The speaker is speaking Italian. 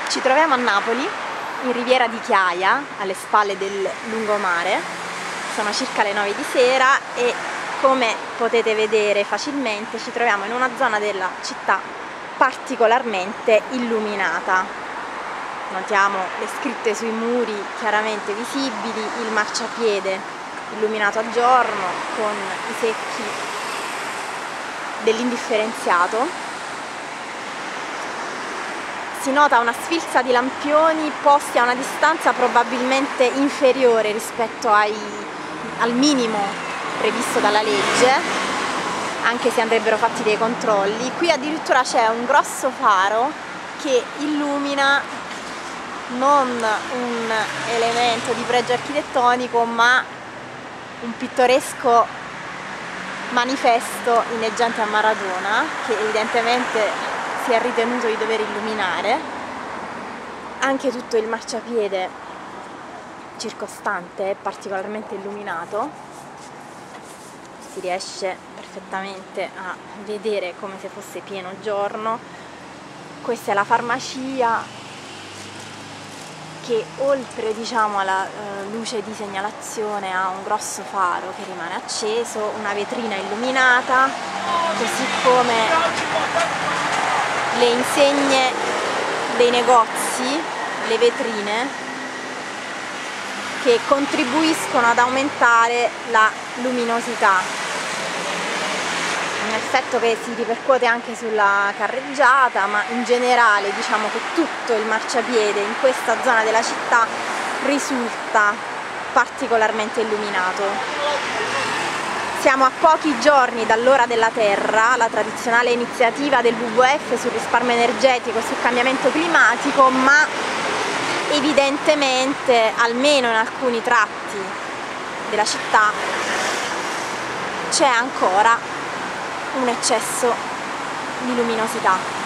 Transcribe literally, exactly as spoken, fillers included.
Ci troviamo a Napoli, in Riviera di Chiaia, alle spalle del lungomare. Sono circa le nove di sera e, come potete vedere facilmente, ci troviamo in una zona della città particolarmente illuminata. Notiamo le scritte sui muri chiaramente visibili, il marciapiede illuminato a giorno con i secchi dell'indifferenziato. Si nota una sfilza di lampioni posti a una distanza probabilmente inferiore rispetto ai, al minimo previsto dalla legge, anche se andrebbero fatti dei controlli. Qui addirittura c'è un grosso faro che illumina non un elemento di pregio architettonico, ma un pittoresco manifesto inneggiante a Maradona, che evidentemente si è ritenuto di dover illuminare. Anche tutto il marciapiede circostante è particolarmente illuminato, si riesce perfettamente a vedere come se fosse pieno giorno. Questa è la farmacia che, oltre diciamo alla uh, luce di segnalazione, ha un grosso faro che rimane acceso, una vetrina illuminata, così come le insegne dei negozi, le vetrine, che contribuiscono ad aumentare la luminosità. Un effetto che si ripercuote anche sulla carreggiata, ma in generale diciamo che tutto il marciapiede in questa zona della città risulta particolarmente illuminato. Siamo a pochi giorni dall'ora della Terra, la tradizionale iniziativa del W W F sul risparmio energetico e sul cambiamento climatico, ma evidentemente, almeno in alcuni tratti della città, c'è ancora un eccesso di luminosità.